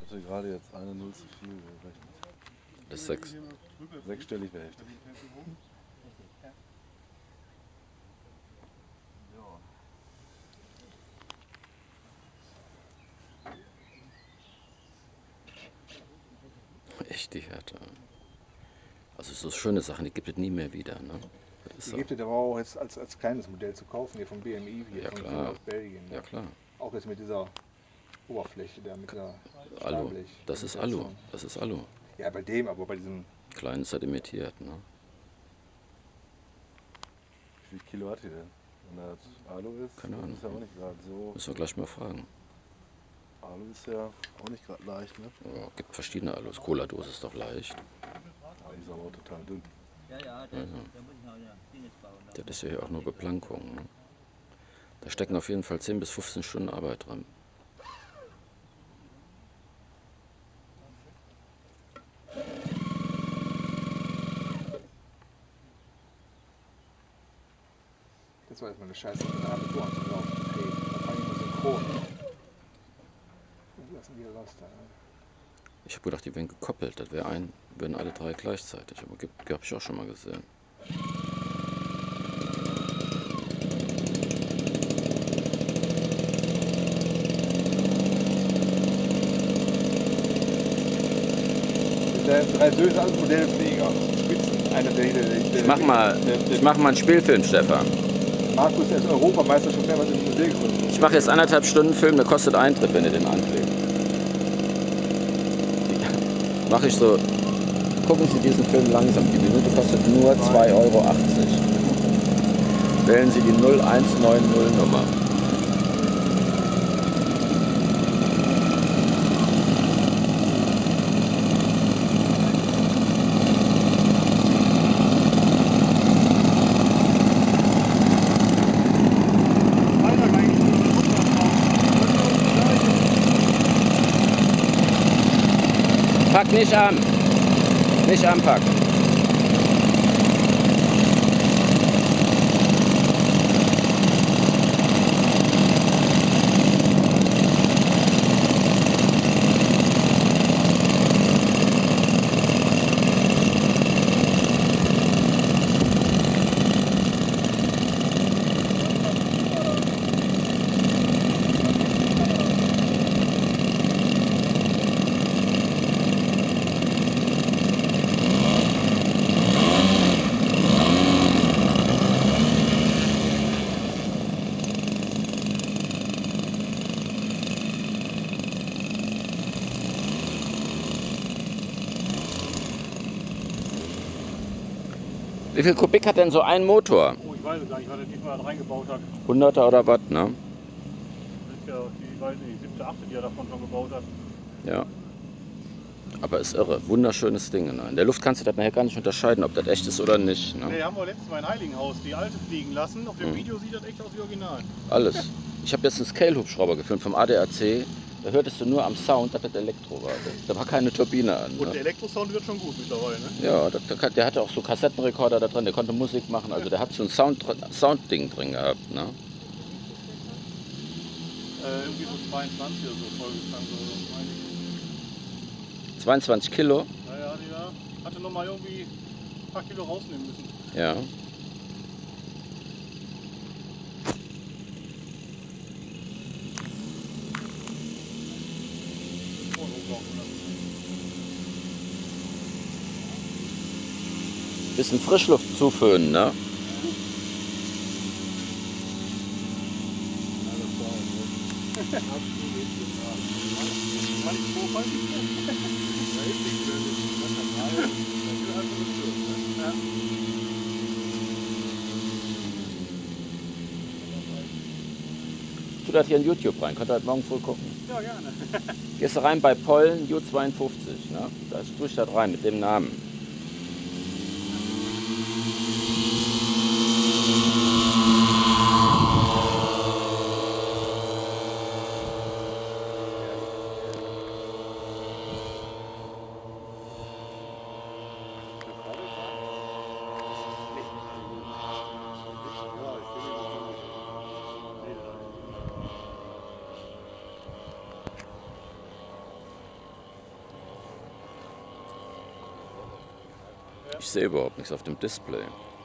Ich hatte gerade jetzt eine Null zu viel gerechnet. Das ist 6. Sechsstellig wäre heftig. Echt die Härte. Also so schöne Sachen, die gibt es nie mehr wieder. Ne? Das ist Die so. gibt es aber auch jetzt als kleines Modell zu kaufen, hier vom BMI, hier Ja, von klar. aus Belgien. Ja klar. Auch jetzt mit dieser Oberfläche da, mit der Alu. Stahlblech. Das ist Alu. Das ist Alu. Ja, bei dem, aber bei diesem. Klein sedimentiert. Ne? Wie viel Kilo hat die denn? Wenn das Alu ist, Keine das Ahnung. ist ja auch nicht gerade so. Müssen wir gleich mal fragen. Alu ist ja auch nicht gerade leicht, ne? Ja, gibt verschiedene Alus. Cola-Dose ist doch leicht. Aber die ist aber auch total dünn. Das ist ja hier auch nur Beplankung. Ne? Da stecken auf jeden Fall 10 bis 15 Stunden Arbeit dran. Das war jetzt mal eine Scheiße, mit einer Motor anzulaufen. Hey, da fange ich mal synchron. Und lassen wir was da. Ich habe gedacht, die wären gekoppelt. Das wären alle drei gleichzeitig. Aber habe ich auch schon mal gesehen. Der drei Söhne als Modellpfleger. Spitzen. Einer Ich mach mal einen Spielfilm, Stefan. Markus, der ist Europameister schon mehrmals im Modellkurs. Ich mache jetzt 1,5 Stunden Film, der kostet Eintritt, wenn ihr den anklickt. Mache ich so. Gucken Sie diesen Film langsam. Die Minute kostet nur 2,80 Euro. Wählen Sie die 0190 Nummer. Pack nicht an. Nicht anpacken. Wie viel Kubik hat denn so ein Motor? Oh, ich weiß es gar nicht, weil er diesmal reingebaut hat. 100er oder was, ne? Das ist ja die, weiß nicht, 7., 8., die er davon schon gebaut hat. Ja. Aber ist irre. Wunderschönes Ding. Ne? In der Luft kannst du das nachher gar nicht unterscheiden, ob das echt ist oder nicht. Ne? Ne, haben wir letztes Mal in Heiligenhaus die alte fliegen lassen. Auf dem Video sieht das echt aus wie Original. Alles. Ich habe jetzt einen Scale-Hubschrauber gefilmt vom ADAC. Da hörtest du nur am Sound, dass das Elektro war. Da war keine Turbine an. Und Ne? der Elektrosound wird schon gut mittlerweile, ne? Ja, der hatte auch so Kassettenrekorder da drin, der konnte Musik machen. Also der hat so ein Soundding drin gehabt. Ne? Irgendwie so 22 oder so vollgetankt oder so, meine ich. 22 Kilo. Naja, der hatte noch mal irgendwie ein paar Kilo rausnehmen müssen. Ja. Bisschen Frischluft zuföhnen, ne? Tu das hier in YouTube rein, könnt ihr das morgen früh gucken. Ja, gerne. Gehst du rein bei Pollen U52, ne? Da tue ich das rein mit dem Namen. Ich sehe überhaupt nichts auf dem Display.